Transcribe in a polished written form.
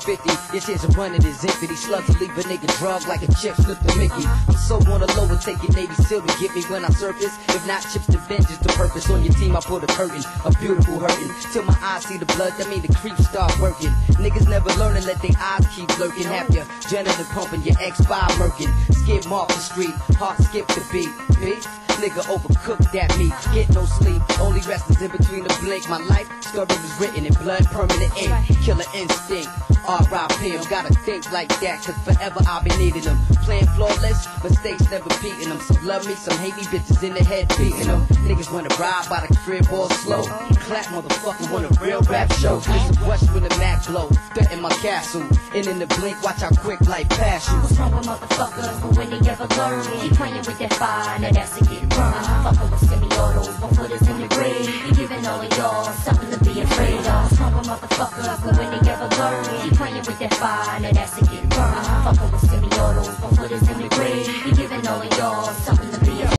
50. Your chance of running is empty. These slugs leave a nigga drug like a chip slip to Mickey. I'm so on the low and taking Navy SEAL to get me when I surface. If not chips to vengeance, the purpose on your team I put a curtain, a beautiful hurting. Till my eyes see the blood, that mean the creeps start working. Niggas never learning, let their eyes keep lurking. Have your janitor pumping, your X5 murking. Skip off the street, heart skip the beat. Bitch, nigga overcooked that meat. Get no sleep, only rest is in between the blink. My life story was written in blood, permanent ink. Killer instinct, R.I.P. Gotta think like that, cause forever I'll be needing them. Playing flawless, mistakes never beating them. Some love me, some hate me, bitches in the head beating them. Niggas wanna ride by the crib all slow. Clap motherfucker want a real rap show. This is West with a Mac blow, threaten my castle. And in the blink, watch how quick life pass you. What's wrong with motherfuckers, but when they ever learn, keep playing with that fire, now that's a get burned. Fucking with semi-autos, my foot is in the grave. You giving all of y'all something to be afraid of. What's wrong with motherfuckers, but when they ever learn, keep playing with that fire, now that's a get burned. Fucking with semi-autos, my foot is in the grave. You giving all of y'all something to be